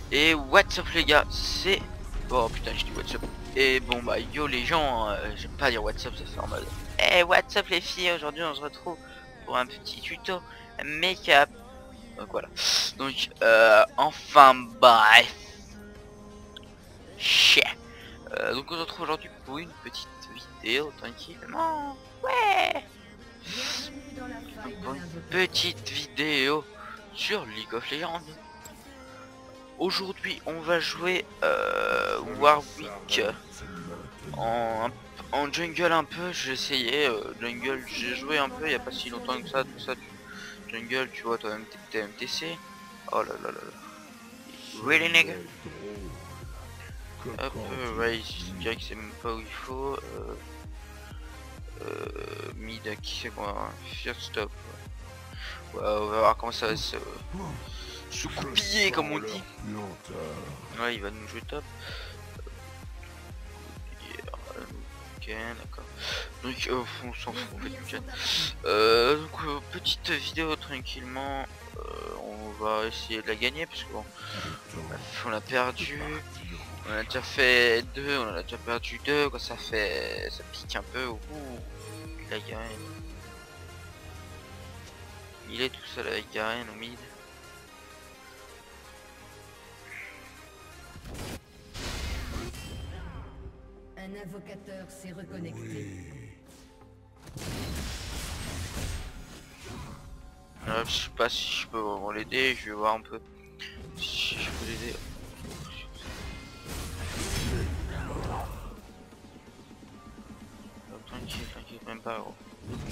Et what's up les gars, c'est... Oh putain, je dis what's up. Et bon bah yo les gens, j'aime pas dire what's up, ça fait en mode... Eh what's up les filles, aujourd'hui on se retrouve pour un petit tuto make-up. Donc voilà. Donc enfin bref. Chais. Donc on se retrouve aujourd'hui pour une petite vidéo tranquillement. Ouais. Donc pour une petite vidéo sur League of Legends. Aujourd'hui on va jouer Warwick en jungle un peu. J'ai essayé jungle, j'ai joué un peu il y a pas si longtemps que ça, tout ça jungle, tu vois, toi MTC. Oh là là là là. Really nigga. Hop, raise, je dirais que c'est même pas où il faut. Mid, qui c'est qu'on va faire stop. Ouais, on va voir comment ça va se coupiller comme on dit. Ouais, il va nous jouer top. Ok, d'accord. Donc on s'en fout, on fait du chat. Donc petite vidéo tranquillement. On va essayer de la gagner parce que bon, on a perdu. On a déjà fait 2, on en a déjà perdu 2, quoi, ça pique un peu. Ouh, il a Garen. Il est tout seul avec Garen au mid. Un invocateur s'est reconnecté. Je sais pas si je peux vraiment l'aider, je vais voir un peu si je peux l'aider. Tranquille, t'inquiète même pas gros.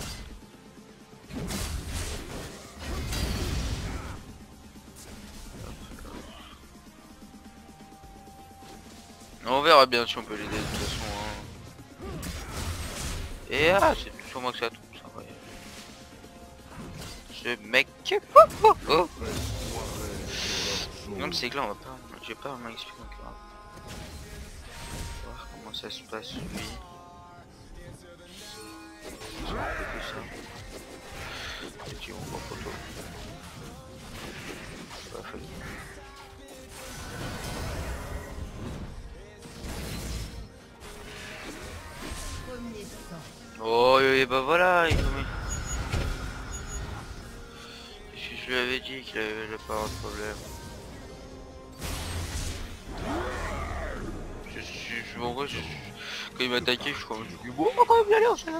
On verra bien si on peut l'aider de toute façon. Hein. Et ah, c'est sur moi que ça tombe, ça va. Ce mec. Oh, oh, oh. Non mais c'est clair, on va pas. Je vais pas vraiment expliquer encore. Voir comment ça se passe lui. Ça fait ça. Et puis on prend photo. Pas fait. Oh et bah voilà, il faut... Je lui avais dit qu'il avait pas de problème. En vrai, quand il m'a attaqué, je crois que je dis bon, on va quand même y aller en fait.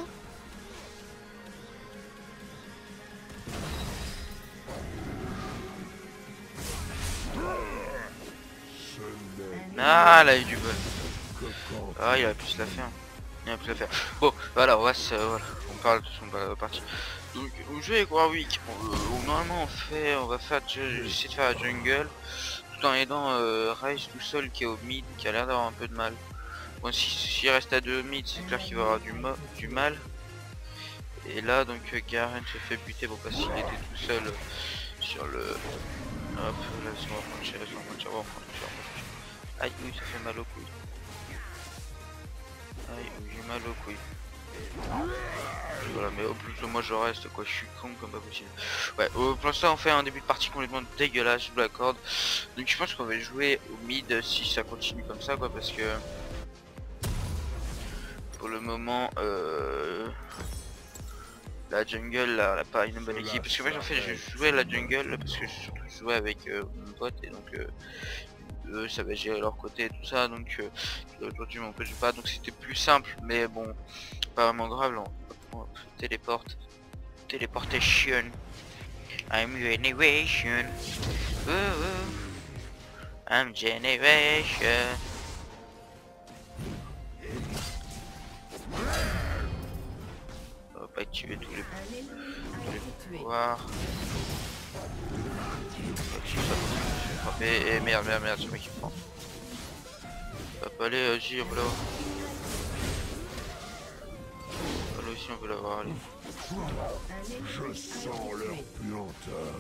Ah là il a eu du bol. Ah il a pu se la faire. Il a pu la faire. Bon voilà, on va se. Voilà, on parle de son partie. Donc on joue avec Warwick. Normalement on va faire. J'essaie de faire la jungle. Tout en aidant Ryze tout seul qui est au mid, qui a l'air d'avoir un peu de mal. Bon s'il reste à 2 mid, c'est clair qu'il va avoir du mal. Et là donc Garen se fait buter bon parce qu'il était tout seul sur le... Hop, là on va prendre cher, on va prendre cher. Aïe oui ça fait mal aux couilles. Aïe oui j'ai mal aux couilles. Voilà mais au plus moi je reste quoi, je suis con comme pas possible. Ouais pour l'instant on fait un début de partie complètement dégueulasse, je vous l'accorde. Donc je pense qu'on va jouer au mid si ça continue comme ça quoi parce que... Pour le moment la jungle là, elle a pas une bonne équipe parce que moi en fait je jouais à la jungle parce que je surtout jouais avec mon pote et donc eux ça va gérer leur côté et tout ça donc aujourd'hui mon pote joue pas donc c'était plus simple mais bon pas vraiment grave là on téléportation I'm generation I'm generation. On va pas activer tous les pouvoirs. Et merde, c'est moi qui prend. Hop, allez, agir là. Là aussi, on veut l'avoir, allez. Je sens leur puanteur.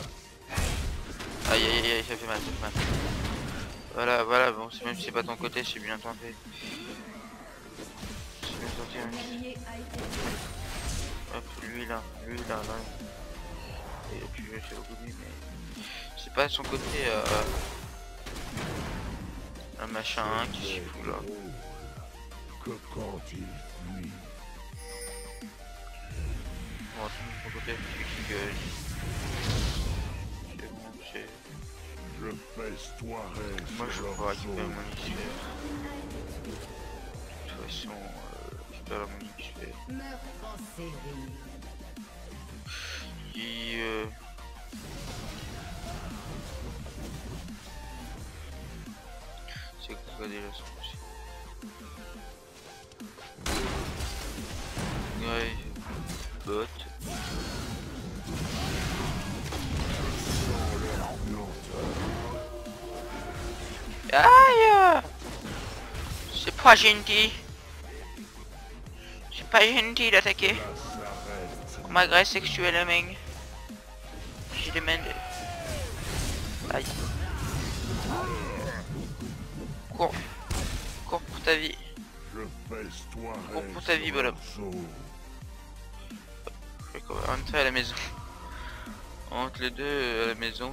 Aïe, aïe, aïe, ça fait mal, Voilà, bon, même si c'est pas ton côté, c'est bien tenté. C'est bien tenté, hein. Hop, lui là. Et puis, c'est au bout de lui, mais... C'est pas son côté, Un machin qui se fout là. Que quand il fuit, On va attendre de mon côté, celui qui gueule. C'est bon, c'est... je festoierai Moi je sur vais leur récupérer dos. mon XP. De toute façon, je récupère mon XP. Meurtre en série. Et c'est quoi déjà ce coup-ci? Ouais, bot. Aïe! C'est pas gentil. C'est pas gentil d'attaquer. On m'agresse sexuellement. J'ai des mains de... Aïe. Cours. Cours pour ta vie. Je festoierai Cours pour ta vie, sur bonhomme. leur dos. Je vais quand même rentrer à la maison. On rentre les deux à la maison.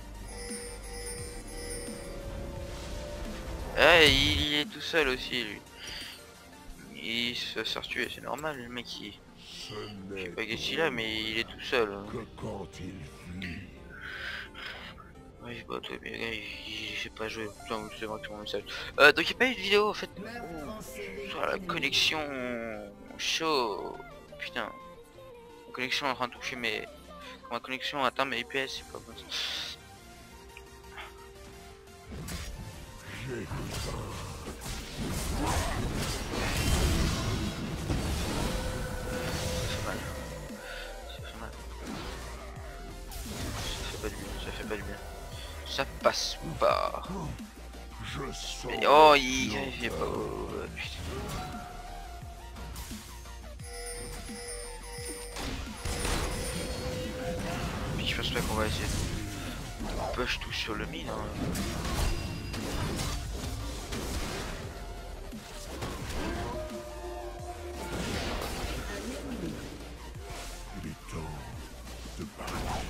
Ah, il est tout seul aussi, lui. Il se fait faire tuer, c'est normal, le mec il... Ce Je sais n'est pas qu'est-ce qu'il a, mais il est tout seul. Hein. que quand il fuit. Oui, bah toi, mais gars, il sait pas jouer. Putain, c'est vrai que c'est mon message. Donc il n'y a pas eu de vidéo en fait. Meurtre en série. Sur la connexion chaud. Putain. La connexion est en train de toucher mes... Quand ma connexion atteint mes IPS, c'est pas bon. J'ai Ça fait mal. Ça fait mal. Ça fait pas du bien, ça fait pas du bien. Ça passe pas. Je sens. Mais oh, leur il fait pas. puanteur. Oh, putain. Puis je pense pas qu'on va essayer de push tout sur le mid. Hein. Il est temps de partir.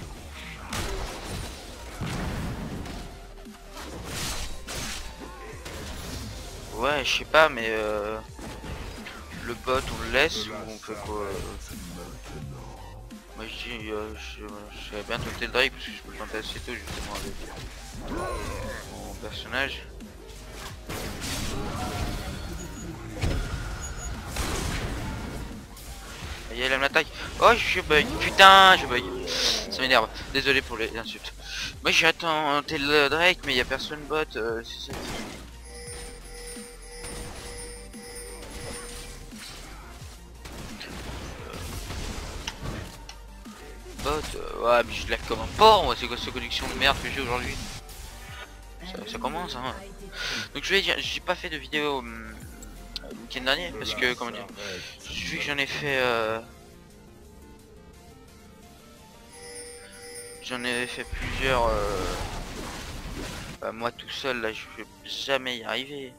Ouais, je sais pas, mais le bot on le laisse ou on fait quoi? Maintenant. Moi je dis, je vais bien tenter le Drake parce que je peux le tenter assez tôt justement avec mon personnage. Aïe, elle m'attaque. Oh, je bug. Putain, je bug. Ça m'énerve. Désolé pour les insultes. Moi j'ai tenté le Drake, mais il y a personne bot. C'est ça qui... Bot, ouais, mais je lag comme un porc, moi, c'est quoi cette connexion de merde que j'ai aujourd'hui? Ça commence, hein. Donc je vais dire, j'ai pas fait de vidéo le week-end dernier, parce que, comment dire, vu que j'en ai fait... J'en ai fait plusieurs... Bah, moi tout seul, là, je vais jamais y arriver.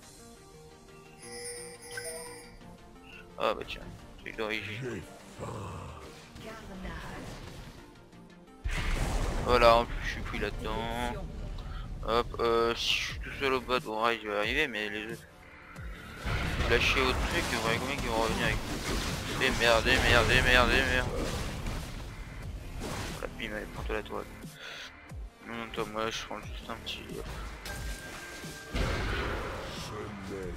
Oh bah tiens, truc d'origine. J'ai faim. Voilà, en plus je suis pris là-dedans. Hop, si je suis tout seul au bot, bon ouais, je vais arriver, mais les autres... Lâcher au truc, il y aurait combien qui vont revenir avec... Des merdes, des merdes, des merdes, des merdes. La bim, elle prend la toile. Non, toi, moi je prends juste un petit... Ce n'est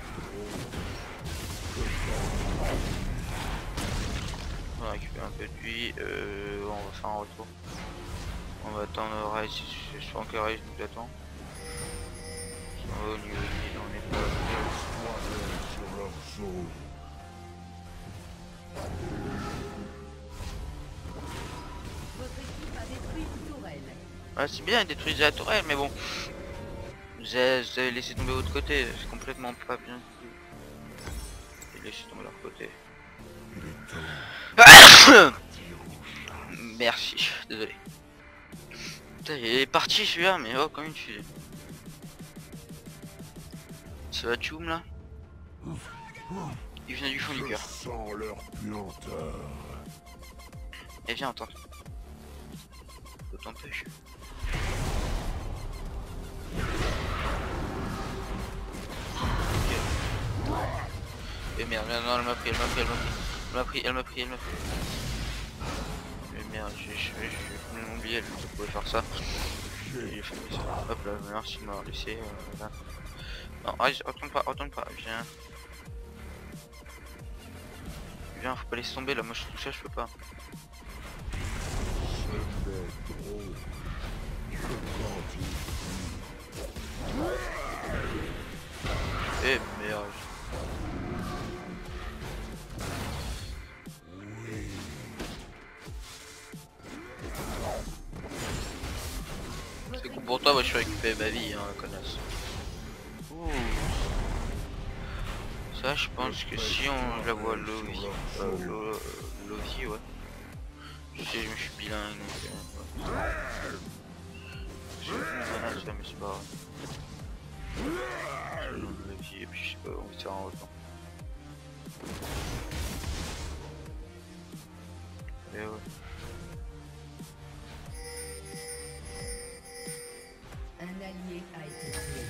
On va récupérer un peu de vie, on va faire un retour. On va attendre Rise, je sens que Rise nous attend. Au niveau de mid, on est pas... sur leur zone. Votre équipe a détruit une tourelle. Ouais, c'est bien, détruire la tourelle, mais bon. Vous avez laissé tomber l'autre côté, c'est complètement pas bien. J'ai laissé tomber leur côté. Merci, désolé. Putain, il est parti celui-là, mais oh, comme une fusée. Ça va Tchoum là? Il vient du fond du Je cœur. sens leur puanteur. Et viens, entends. Autant push. Et merde, non, elle m'a pris, elle m'a pris, elle m'a pris. Elle m'a pris, elle m'a pris, elle m'a pris. Mais merde, j'ai complètement oublié, elle pouvait faire ça. J'ai fait ça. Hop là, merci de m'avoir laissé. Là. Non, retourne pas, viens. Viens, faut pas laisser tomber là, moi je suis tout seul, je peux pas. Eh merde. C'est cool pour toi, moi je suis récupéré ma vie, hein, connasse. Ouh. Ça, je pense que si on la voit Lovie, Lovie, ouais. Je sais, je me suis bilingue donc. Ouais. J'ai une menace là, mais c'est pas grave. Lovie, et puis je sais pas, on tire en autant. Et ouais. Un allié a été tué.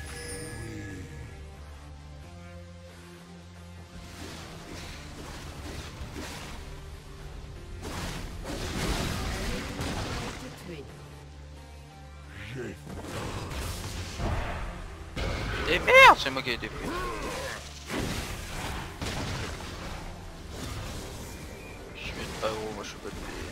Et merde, c'est moi qui ai été pris. Je vais être pas gros, moi je suis pas de payer.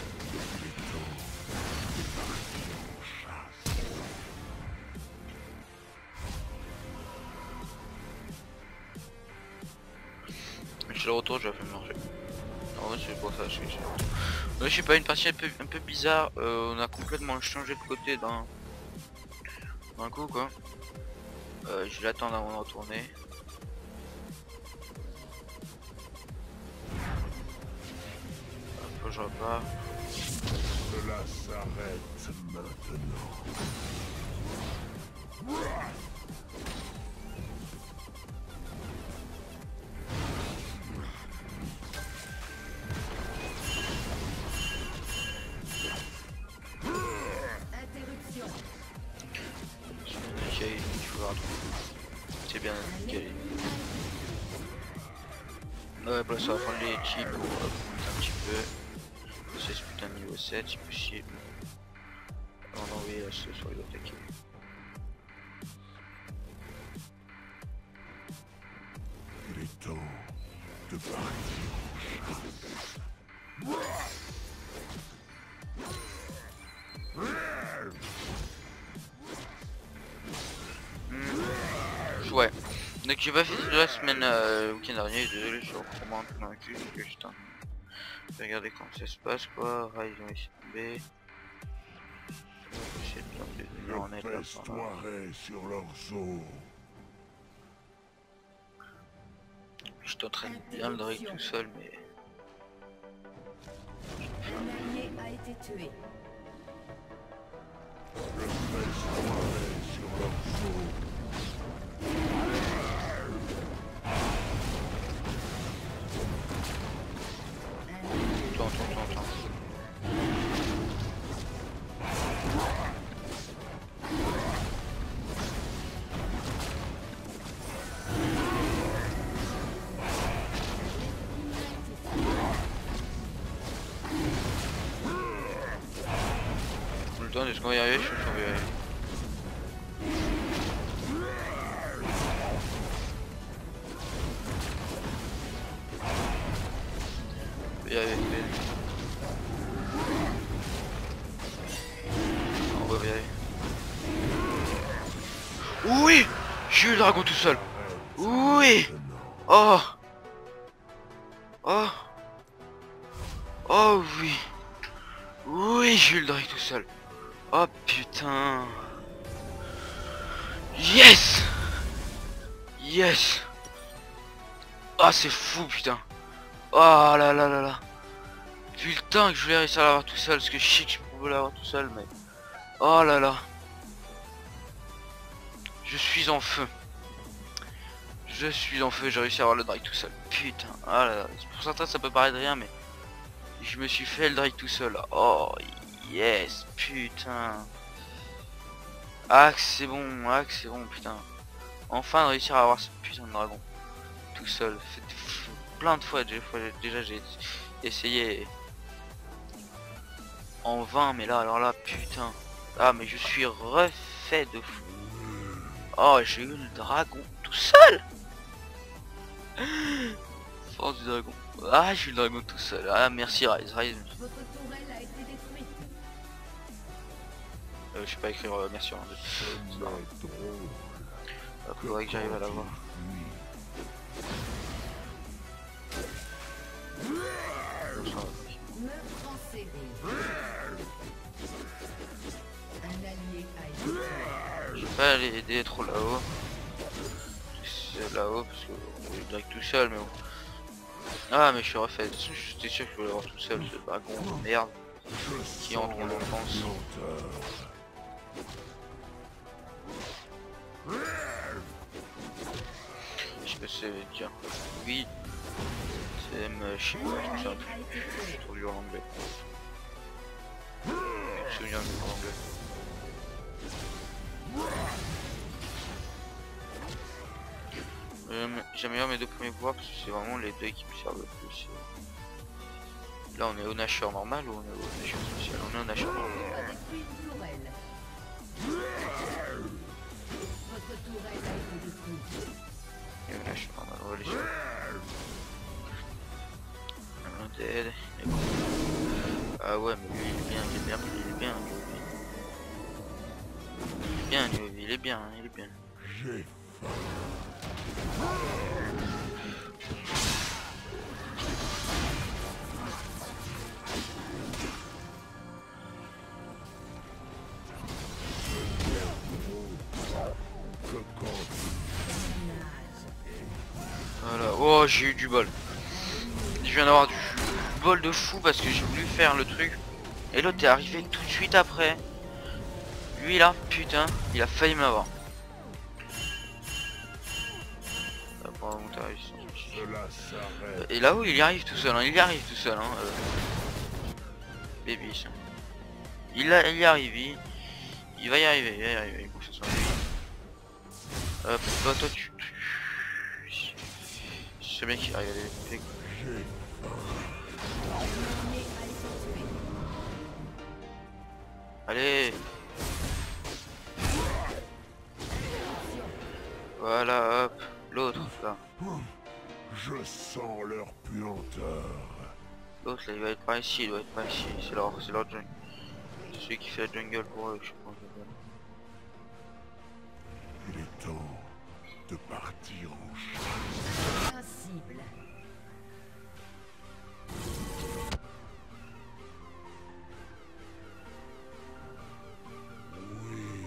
Mais je suis de retour, je vais faire manger. Non, c'est pour ça, je suis. Ouais, je sais pas, une partie un peu bizarre. On a complètement changé de côté d'un coup quoi. Je vais l'attendre avant de retourner. Hop, je repars. Cela s'arrête maintenant. Interruption. C'est bien nickel. Ouais, bah ça va prendre les chips pour monter un petit peu. C'est ce putain de niveau 7 si possible. On va envoyer là ce soir, il doit attaquer. Il est temps de partir. Ouais. Donc j'ai pas fait la semaine le week-end dernier, désolé, je suis vraiment convaincu que putain. Regardez comment ça se passe quoi, Rise ont laissé tomber. Essayer de venir en aide là. Sur leur zoo. Je t'entraîne bien le Drake tout seul mais. Un allié a été tué. Je fais soirée sur leur zoo. Attends. Le temps, est-ce qu'on va y arriver? Je suis sûr qu'on va y arriver. On va y arriver. On va y arriver. Oui! J'ai eu le dragon tout seul. Oui! Oh! Oh! Oh oui! Oui, j'ai eu le dragon tout seul. Oh putain! Yes! Yes! Ah c'est fou putain! Oh là là là là! Putain que je voulais réussir à l'avoir tout seul, parce que je sais que je pouvais l'avoir tout seul, mais... Oh là là! Je suis en feu! Je suis en feu, j'ai réussi à avoir le drag tout seul. Putain, ah là là, pour certains ça peut paraître rien, mais... Je me suis fait le drag tout seul là. Oh yes, putain! Ah que c'est bon, putain! Enfin de réussir à avoir ce putain de dragon. tout seul. Plein de fois déjà j'ai essayé en vain, mais là alors là putain. Ah mais je suis refait de fou. Oh j'ai eu le dragon tout seul. Force du dragon. Ah j'ai eu le dragon tout seul. Ah merci Rise. Votre tourelle a été détruite. Je sais pas écrire merci Rise. Ce n'est drôle Faudrait que j'arrive à l'avoir. Meurtre en série. Un allié a été tué. Je vais pas aller aider trop là-haut. C'est là-haut parce qu'on est direct tout seul mais bon. Ah mais je suis refait. J'étais sûr que je voulais l'avoir tout seul ce dragon de merde qui entre en enfance. Je sais pas si ça veut dire oui. C'est je sais pas, je me souviens plus. Je suis trop dur en anglais. Je me souviens de l'anglais. J'aime mes deux premiers pouvoirs parce que c'est vraiment les deux qui me servent le plus. Là on est au Nashor normal ou on est au Nashor spécial? On est au Nashor normal. A détruit une tourelle. Votre tourelle a été détruite. Et au Nashor normal, on va aller sur. Un dead. Ah ouais mais lui il est bien, il est bien, il est bien. Il est bien, il est bien. J'ai Voilà, oh j'ai eu du bol. Je viens d'avoir du bol de fou parce que j'ai voulu faire le truc. Et l'autre est arrivé tout de suite après. Lui là, putain, il a failli m'avoir. Cela s'arrête. Et là-haut il y arrive tout seul, hein. Il y arrive tout seul. Hein. Baby. Il y arrive, il va y arriver, il faut que ce soit lui. Hop, toi tu... Je sais bien qu'il arrive à les couper. Allez. Voilà, hop, l'autre là. Je sens leur puanteur. L'autre là il va être par ici, il doit être par ici. C'est leur jungle. C'est celui qui fait la jungle pour eux, je pense. Il est temps de partir en chasse. Invincible. Oui.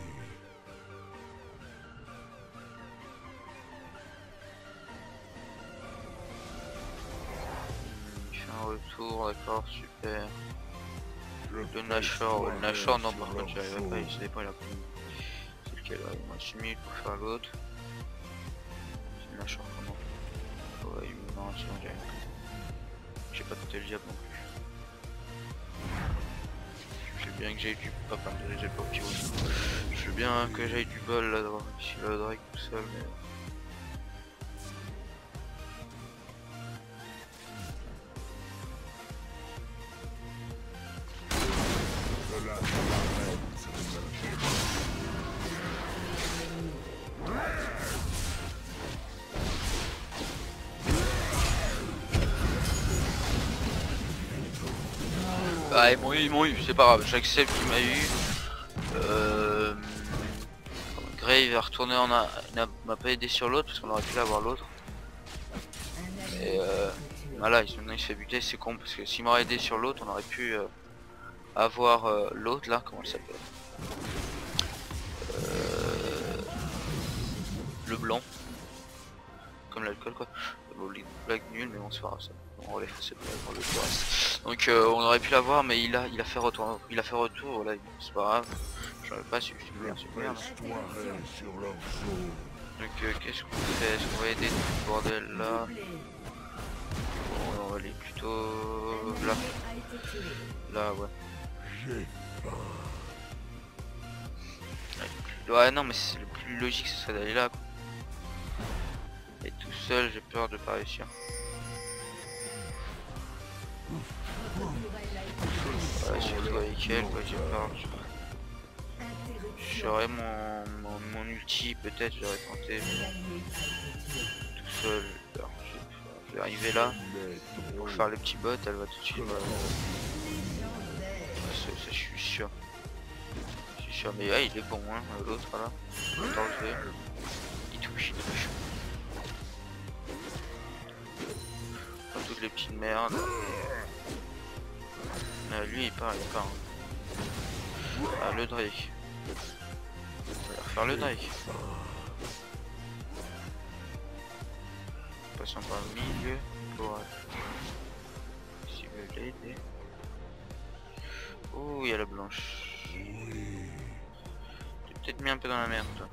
Il fait un retour, d'accord, super. Je Le fais Nashor, soin le Nashor non sur par contre leur j'y arriverai pas, chose. il dépend il a pris. C'est lequel là, il m'a 6 minutes pour faire l'autre. C'est le Nashor comment? Ouais, non, sinon j'y arrive pas. J'ai pas tenté le diable non plus. Je sais bien que j'ai du... Pas plein de j'ai pas au petit aussi. Je sais bien que j'ai du bol là devant, ici le Drake tout seul mais... Cela s'arrête. Ah ils m'ont eu, c'est pas grave, j'accepte qu'il m'a eu. Grave a retourné m'a pas aidé sur l'autre parce qu'on aurait pu l'avoir l'autre. Et voilà, maintenant il se fait buter, c'est con parce que s'il m'aurait aidé sur l'autre, on aurait pu avoir l'autre là, comment il s'appelle, le blanc, comme l'alcool quoi. Bon, les blagues nulles mais bon c'est pas grave ça. On relève ces blagues, on le reste. Donc on aurait pu l'avoir mais il a fait retour, voilà, c'est pas grave. J'en ai pas su, je suis bien, super. Resterai sur leur chose. Donc qu'est-ce qu'on fait? Est-ce qu'on va aider ce bordel là? Bon, on va aller plutôt là. Là ouais. J'ai faim. Ouais non mais c'est le plus logique ce serait d'aller là quoi. Et tout seul, j'ai peur de pas réussir. Ouais, surtout avec elle, quoi, j'ai peur. J'aurais mon ulti, peut-être, j'aurais tenté, mais tout seul, j'ai peur. Je vais arriver là, pour faire les petits bots, elle va tout de suite. Ça, je suis sûr. Je suis sûr, mais ouais, il est bon, hein, l'autre là. 14 V. Il touche. Pas toutes les petites merdes. Lui il part. Ah, le Drake. On va refaire le Drake. Passons par le milieu pour s'il veut l'aider. Oh, il y a la blanche. T'es peut-être mis un peu dans la merde, toi.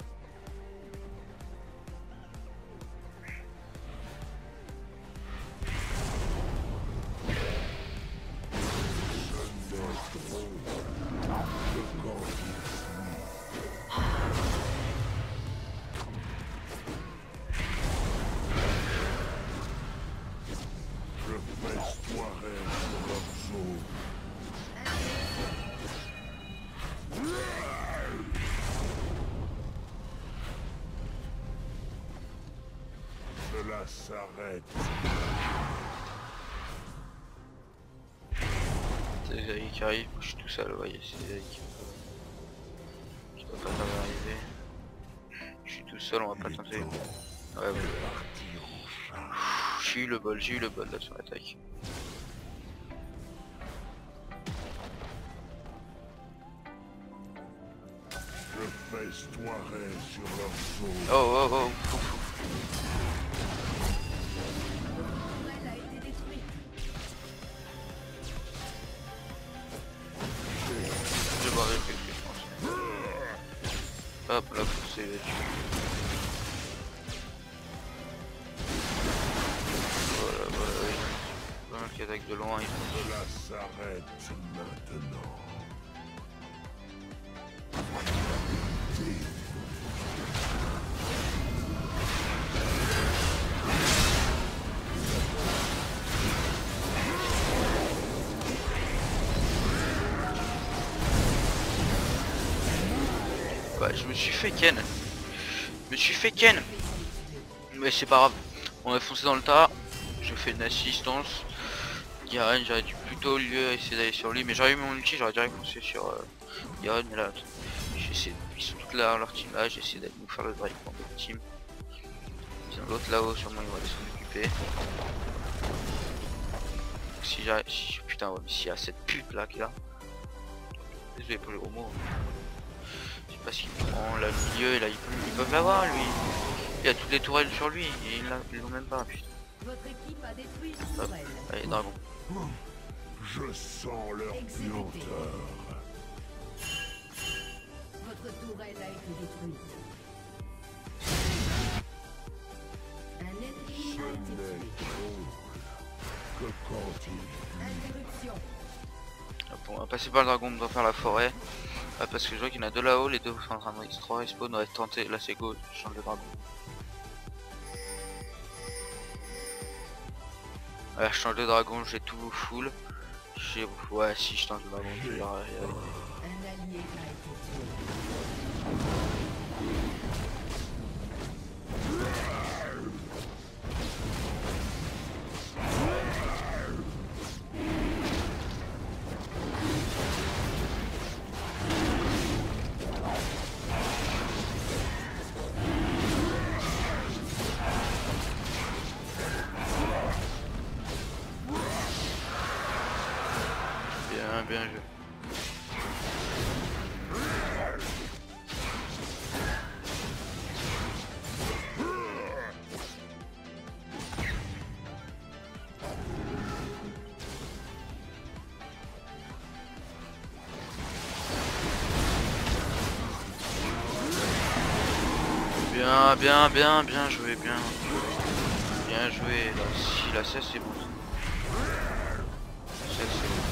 Cela s'arrête. C'est Zeri qui arrive, je suis tout seul, vous voyez, c'est Zeri qui doit pas tarder à arriver. Je suis tout seul, on va pas tenter. Ouais, ouais. J'ai eu le bol là sur l'attaque. Je festoierai sur leur dos. Oh. Elle a été détruite. Je vais voir avec ce que je pense. Hop, là, c'est là-dessus. Voilà, oui. Voilà qui attaque de loin. Cela s'arrête maintenant. Ouais, je me suis fait ken. Mais c'est pas grave. On a foncé dans le tas. Je fais une assistance. Garen, j'aurais dû plutôt essayer d'aller sur lui. Mais j'aurais eu mon ulti, j'aurais direct foncé sur Garen. Mais là, ils sont toutes là, leur team là. J'ai essayé d'aller nous faire le drive pour notre team. Ils ont l'autre là-haut, sûrement ils vont aller s'en occuper. Si j'arrive. Putain, ouais, mais s'il y a cette pute là qui est là. Désolé pour les gros mots. Je sais pas ce qu'il prend là, le milieu, et là ils peuvent l'avoir lui. Il y a toutes les tourelles sur lui et ils l'ont même pas, putain. Votre équipe a détruit une tourelle. Allez, dragon. Je sens leur puanteur. Votre tourelle a été détruite. Un ennemi Ce a été n'est tué. drôle que quand il Interruption. Hop, on va passer par le dragon, on doit faire la forêt. Ah, parce que je vois qu'il y en a deux là-haut, les deux sont en train de X3 respawn, on va tenter. Là c'est go, je change de dragon. Ouais, je change de dragon, j'ai tout full. Ouais, si je change de dragon, je vais y arriver. Un allié a été tué. Bien joué. Bien joué, bien joué. Là, si là ça c'est bon. Ça c'est bon.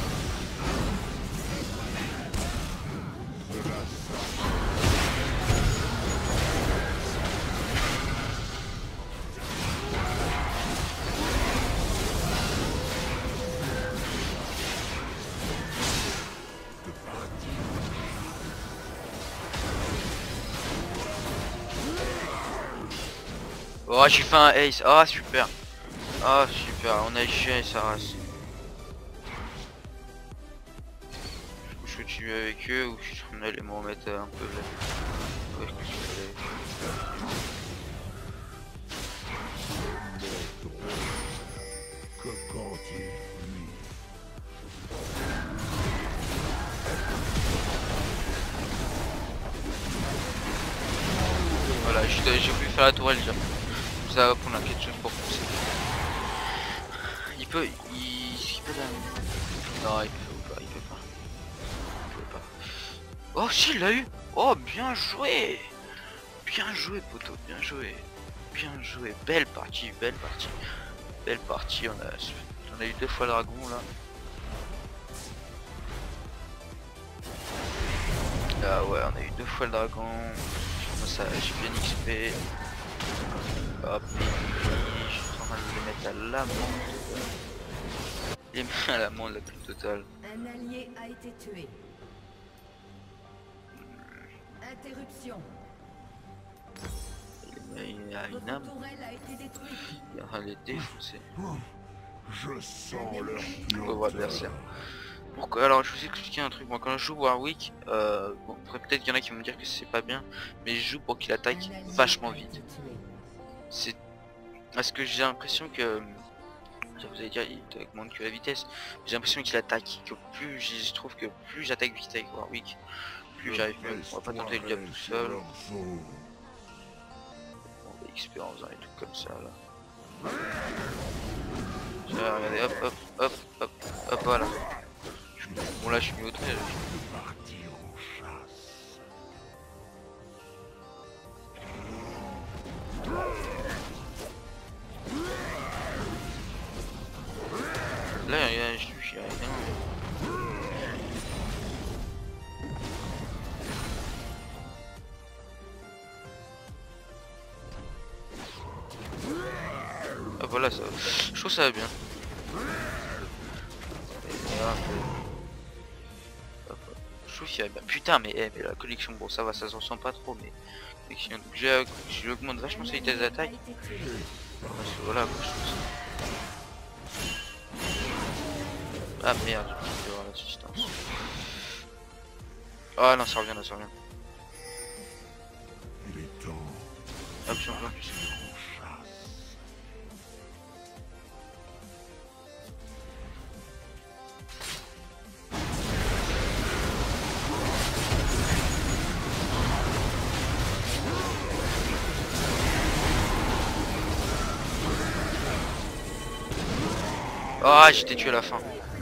Oh, j'ai fait un ace. Ah, super. Ah, super. On a géré sa race. Je continue avec eux ou je vais aller me remettre un peu. Ouais, je continue avec Que quand il fuit, voilà, j'ai voulu faire la tourelle déjà. Ça va prendre quelque chose pour pousser. Il peut la... Non, il peut pas, il peut pas. Il peut pas. Oh si, il l'a eu. Oh, bien joué. Bien joué, poteau, bien joué. Bien joué. Belle partie, belle partie. Belle partie, on a eu 2 fois le dragon là. Ah ouais, on a eu 2 fois le dragon. Ça, j'ai bien XP. Hop, je suis en train de les mettre à l'amende. Les mettre à l'amende la plus totale. Un allié a été tué. Interruption. Il a une Votre âme, tourelle a été détruite. il est en train de les défoncer. je sens leur Pauvre adversaire. Pourquoi? Alors je vous expliquer un truc, moi quand je joue Warwick, bon, après peut-être qu'il y en a qui vont me dire que c'est pas bien, mais je joue pour qu'il attaque Un allié vachement a vite. été tué. C'est parce que j'ai l'impression que, vous allez dire il augmente que la vitesse, j'ai l'impression qu'il attaque, que plus je trouve que plus j'attaque vite avec Warwick, plus j'arrive mieux. On va pas tenter le diable tout seul. On va XP en faisant des trucs comme ça là. Regardez, hop hop hop hop hop, voilà. Bon là je suis mis au trait. partir en chasse. Là je suis arrivé. Ah voilà, ça, je trouve ça va bien. Je trouve qu'il va bien. Putain, mais la collection, bon ça va, ça s'en sent pas trop, mais j'augmente vachement sa vitesse d'attaque. Voilà, quoi, je trouve ça. Ah merde, je vais avoir l'assistance. Ah non, ça revient, là, ça revient. Il est temps Hop, j'en veux plus. en chasse. Ah, j'étais tué à la fin.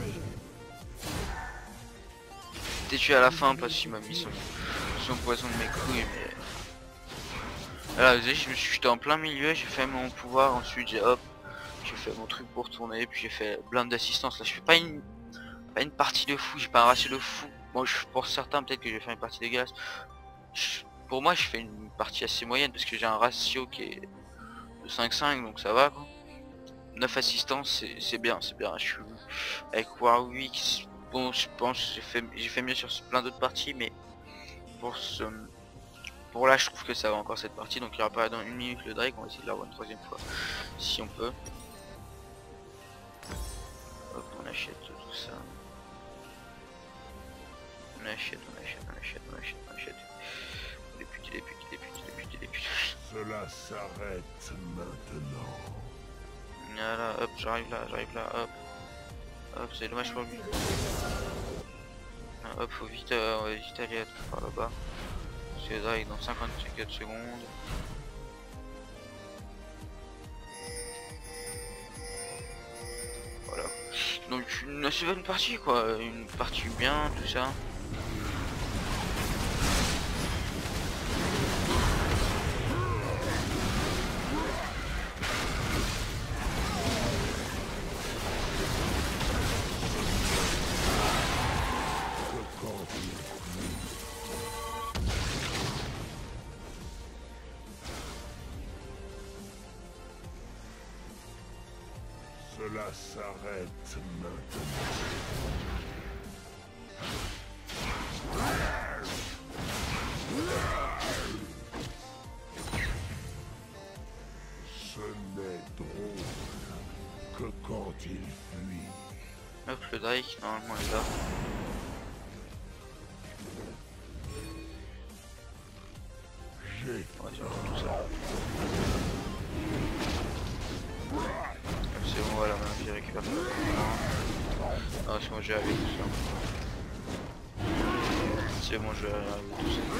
J'étais tué à la fin parce qu'il m'a mis son poison de mes couilles, mais... Voilà, vous savez, j'étais en plein milieu, j'ai fait mon pouvoir, ensuite j'ai fait mon truc pour tourner, puis j'ai fait blinde d'assistance. Là je fais pas une partie de fou, j'ai pas un ratio de fou. Bon, pour certains peut-être que je vais faire une partie dégueulasse. Pour moi je fais une partie assez moyenne parce que j'ai un ratio qui est de 5-5, donc ça va quoi. 9 assistances, c'est bien, c'est bien. Je suis avec Warwick, bon je pense j'ai fait mieux sur plein d'autres parties, mais pour là je trouve que ça va encore cette partie, donc il réapparaît dans 1 minute le Drake, on va essayer de l'avoir une 3ème fois si on peut. Hop, on achète tout ça. On achète. Les putes. Cela s'arrête maintenant. Voilà, hop, j'arrive là, hop. Hop, c'est dommage pour lui. Hop, faut vite, on va vite aller par là-bas. Parce que le Drake dans 54 secondes. Voilà. Donc une assez bonne partie quoi, une partie bien, tout ça. Que quand il fuit, cela s'arrête maintenant. Ce n'est drôle que quand il fuit. Hop, le Drake, normalement est là. J'ai Ouais, c'est tout ça. C'est bon, voilà, maintenant j'ai récupéré tout ça. Ah, c'est bon, j'ai arrivé tout ça. C'est bon, je vais arriver tout ça.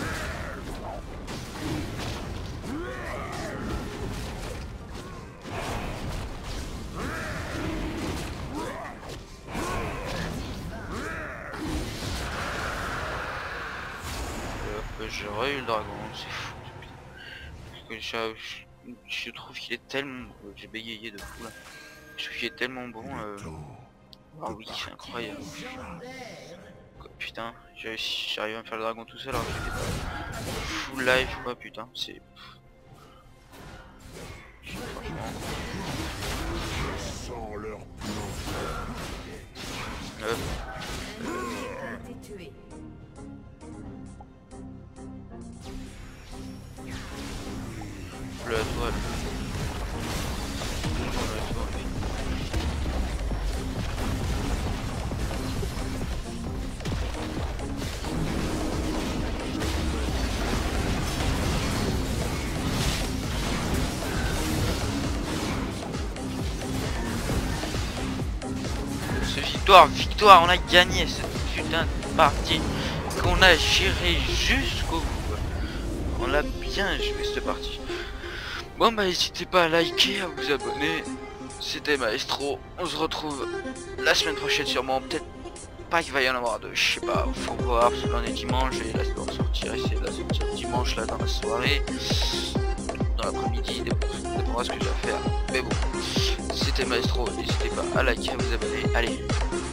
J'ai re eu le dragon, c'est fou. Parce que je trouve qu'il est tellement... J'ai bégayé de fou là. Je trouve qu'il est tellement bon. Ah oui, c'est incroyable. Putain, j'arrive à me faire le dragon tout seul alors que j'étais pas full life quoi, putain, c'est... Franchement... sans leur Tué. Le à toi, victoire, on a gagné cette putain de partie qu'on a géré jusqu'au bout. On l'a bien joué cette partie. Bon bah n'hésitez pas à liker, à vous abonner. C'était Maestro, on se retrouve la semaine prochaine sûrement, peut-être pas qu'il va y en avoir deux, je sais pas, faut voir, parce que là on est dimanche et là je dois ressortir, essayer de la sortir dimanche là dans la soirée, dans l'après-midi, dépendra ce que j'ai à faire, mais bon, c'était Maestro, n'hésitez pas à liker, à vous abonner, allez.